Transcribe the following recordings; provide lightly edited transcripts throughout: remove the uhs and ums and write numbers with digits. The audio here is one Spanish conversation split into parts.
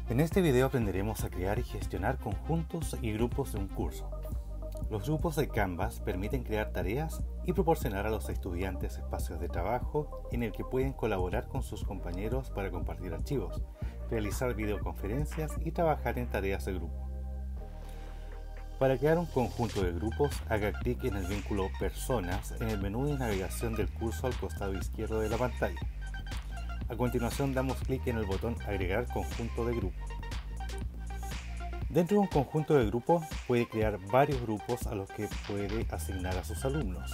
En este video aprenderemos a crear y gestionar conjuntos y grupos de un curso. Los grupos de Canvas permiten crear tareas y proporcionar a los estudiantes espacios de trabajo en el que pueden colaborar con sus compañeros para compartir archivos, realizar videoconferencias y trabajar en tareas de grupo. Para crear un conjunto de grupos, haga clic en el vínculo Personas en el menú de navegación del curso al costado izquierdo de la pantalla. A continuación damos clic en el botón Agregar conjunto de grupo. Dentro de un conjunto de grupo puede crear varios grupos a los que puede asignar a sus alumnos.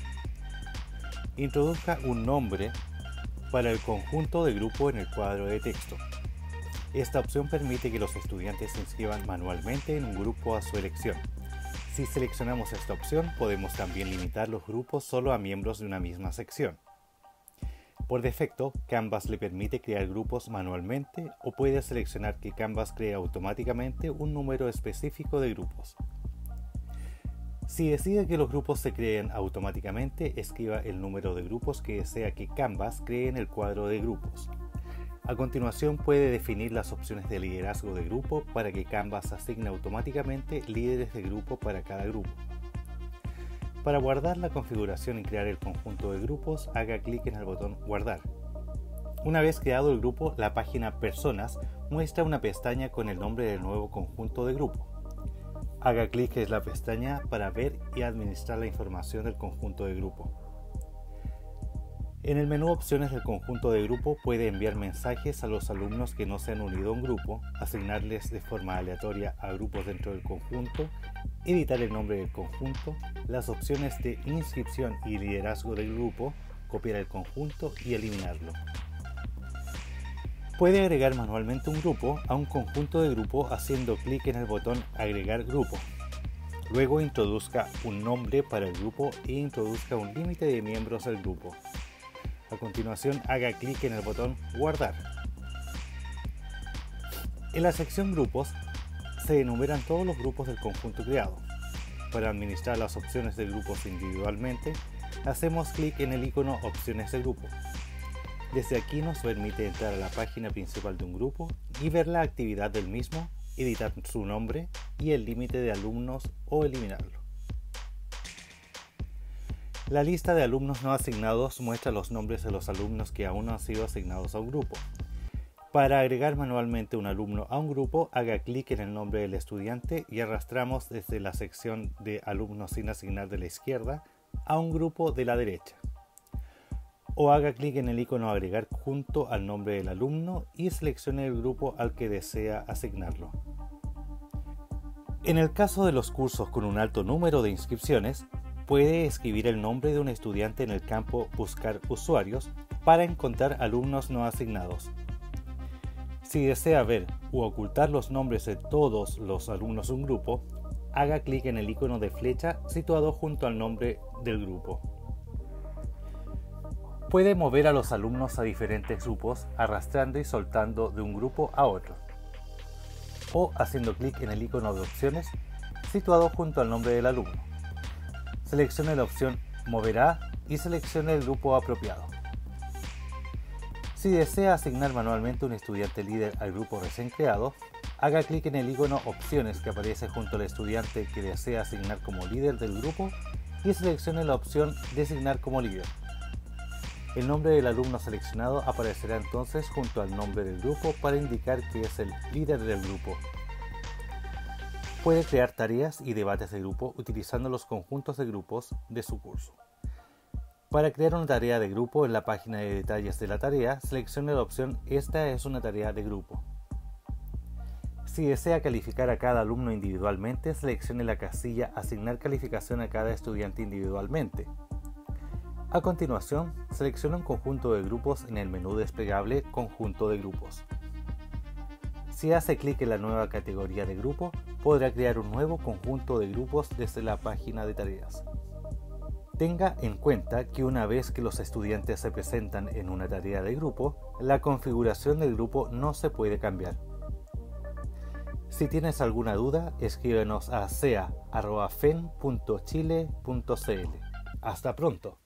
Introduzca un nombre para el conjunto de grupo en el cuadro de texto. Esta opción permite que los estudiantes se inscriban manualmente en un grupo a su elección. Si seleccionamos esta opción, podemos también limitar los grupos solo a miembros de una misma sección. Por defecto, Canvas le permite crear grupos manualmente o puede seleccionar que Canvas cree automáticamente un número específico de grupos. Si decide que los grupos se creen automáticamente, escriba el número de grupos que desea que Canvas cree en el cuadro de grupos. A continuación puede definir las opciones de liderazgo de grupo para que Canvas asigne automáticamente líderes de grupo para cada grupo. Para guardar la configuración y crear el conjunto de grupos, haga clic en el botón Guardar. Una vez creado el grupo, la página Personas muestra una pestaña con el nombre del nuevo conjunto de grupo. Haga clic en la pestaña para ver y administrar la información del conjunto de grupo. En el menú Opciones del conjunto de grupo puede enviar mensajes a los alumnos que no se han unido a un grupo, asignarles de forma aleatoria a grupos dentro del conjunto, editar el nombre del conjunto, las opciones de inscripción y liderazgo del grupo, copiar el conjunto y eliminarlo. Puede agregar manualmente un grupo a un conjunto de grupo haciendo clic en el botón Agregar grupo. Luego introduzca un nombre para el grupo e introduzca un límite de miembros del grupo. A continuación, haga clic en el botón Guardar. En la sección Grupos se enumeran todos los grupos del conjunto creado. Para administrar las opciones de grupos individualmente, hacemos clic en el icono Opciones de grupo. Desde aquí nos permite entrar a la página principal de un grupo y ver la actividad del mismo, editar su nombre y el límite de alumnos o eliminarlo. La lista de alumnos no asignados muestra los nombres de los alumnos que aún no han sido asignados a un grupo. Para agregar manualmente un alumno a un grupo, haga clic en el nombre del estudiante y arrastramos desde la sección de alumnos sin asignar de la izquierda a un grupo de la derecha. O haga clic en el icono Agregar junto al nombre del alumno y seleccione el grupo al que desea asignarlo. En el caso de los cursos con un alto número de inscripciones, puede escribir el nombre de un estudiante en el campo Buscar usuarios para encontrar alumnos no asignados. Si desea ver u ocultar los nombres de todos los alumnos de un grupo, haga clic en el icono de flecha situado junto al nombre del grupo. Puede mover a los alumnos a diferentes grupos arrastrando y soltando de un grupo a otro, o haciendo clic en el icono de opciones situado junto al nombre del alumno. Seleccione la opción Mover a y seleccione el grupo apropiado. Si desea asignar manualmente un estudiante líder al grupo recién creado, haga clic en el icono Opciones que aparece junto al estudiante que desea asignar como líder del grupo y seleccione la opción Designar como líder. El nombre del alumno seleccionado aparecerá entonces junto al nombre del grupo para indicar que es el líder del grupo. Puede crear tareas y debates de grupo utilizando los conjuntos de grupos de su curso. Para crear una tarea de grupo en la página de detalles de la tarea, seleccione la opción Esta es una tarea de grupo. Si desea calificar a cada alumno individualmente, seleccione la casilla Asignar calificación a cada estudiante individualmente. A continuación, seleccione un conjunto de grupos en el menú desplegable Conjunto de grupos. Si hace clic en la nueva categoría de grupo, podrá crear un nuevo conjunto de grupos desde la página de tareas. Tenga en cuenta que una vez que los estudiantes se presentan en una tarea de grupo, la configuración del grupo no se puede cambiar. Si tienes alguna duda, escríbenos a sea@fen.chile.cl. Hasta pronto.